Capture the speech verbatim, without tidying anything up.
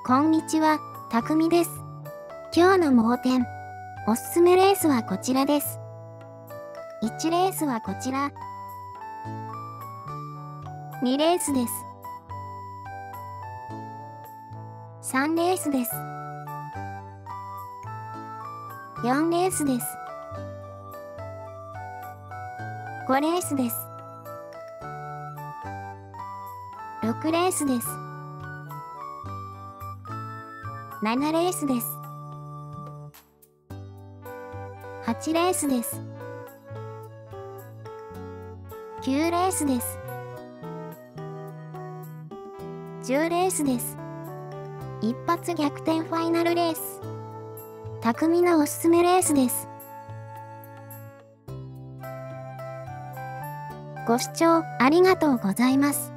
こんにちは、たくみです。今日の盲点、おすすめレースはこちらです。いちレースはこちら。にレースです。さんレースです。よんレースです。ごレースです。ろくレースです。ななレースです。はちレースです。きゅうレースです。じゅうレースです。一発逆転ファイナルレース。匠のおすすめレースです。ご視聴ありがとうございます。